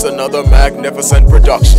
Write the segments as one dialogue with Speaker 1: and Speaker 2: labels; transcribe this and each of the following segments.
Speaker 1: It's another magnificent production.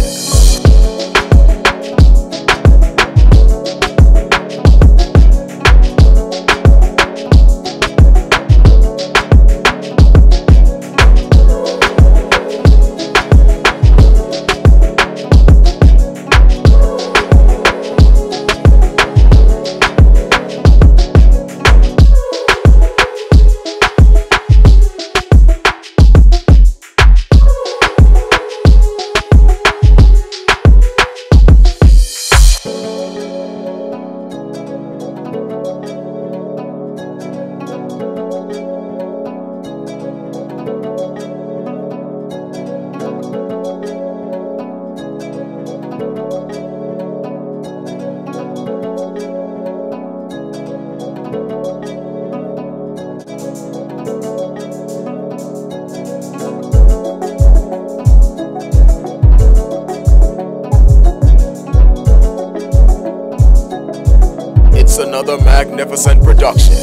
Speaker 1: It's another magnificent production.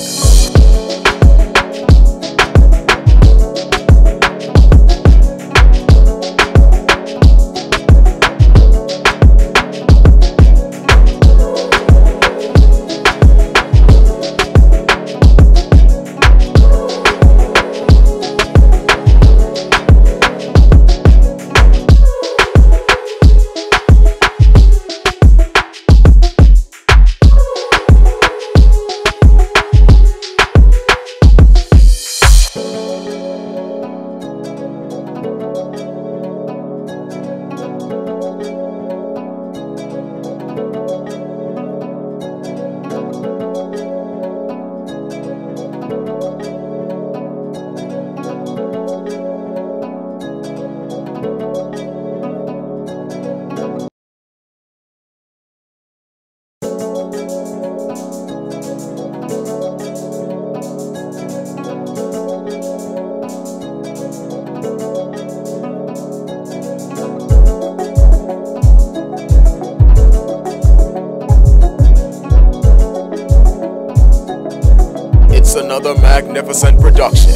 Speaker 1: It's another magnificent production.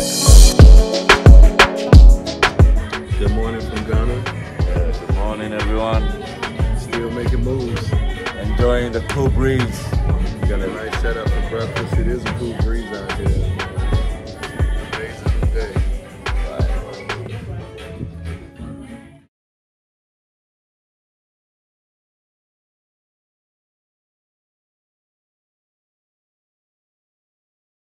Speaker 2: Good morning from Ghana.
Speaker 3: Good morning, everyone.
Speaker 2: Still making moves.
Speaker 3: Enjoying the cool breeze.
Speaker 2: We got a nice setup for breakfast. It is a cool breeze out here.